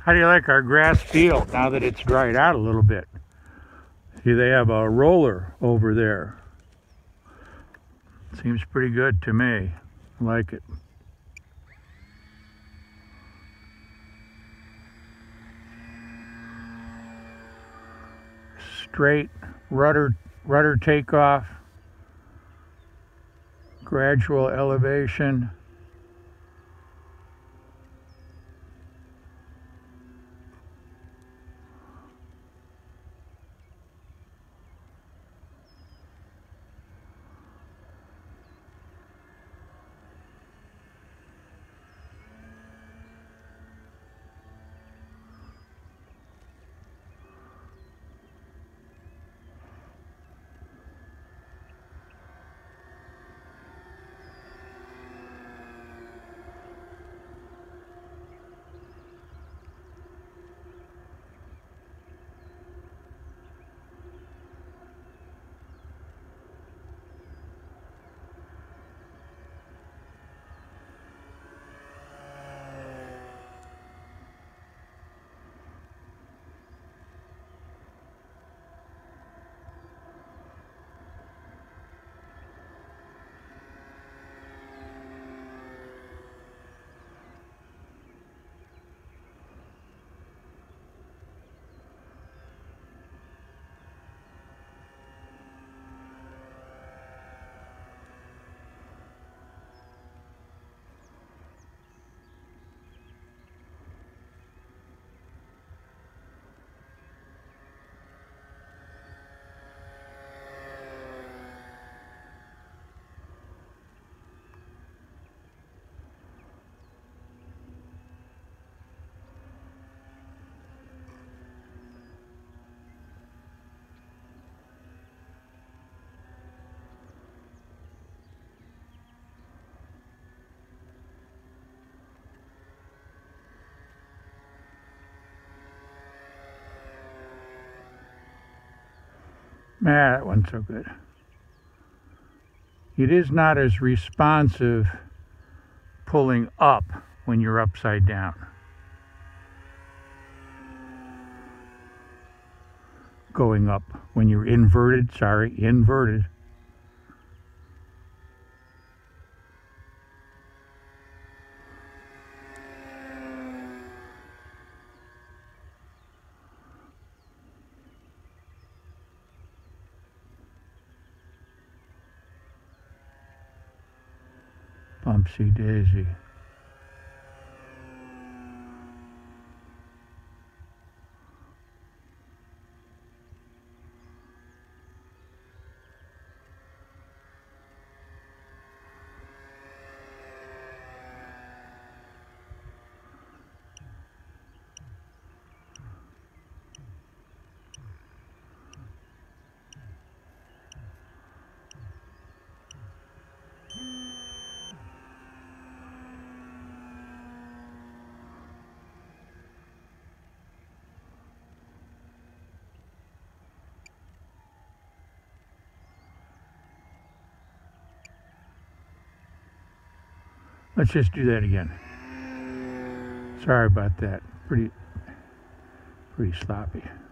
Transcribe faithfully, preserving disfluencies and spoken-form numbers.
How do you like our grass field now that it's dried out a little bit? See, they have a roller over there. Seems pretty good to me. I like it. Straight rudder rudder takeoff. Gradual elevation. Man, that wasn't so good. It is not as responsive pulling up when you're upside down. Going up when you're inverted, sorry, inverted. Bumpsy daisy. Let's just do that again. Sorry about that. Pretty, pretty sloppy.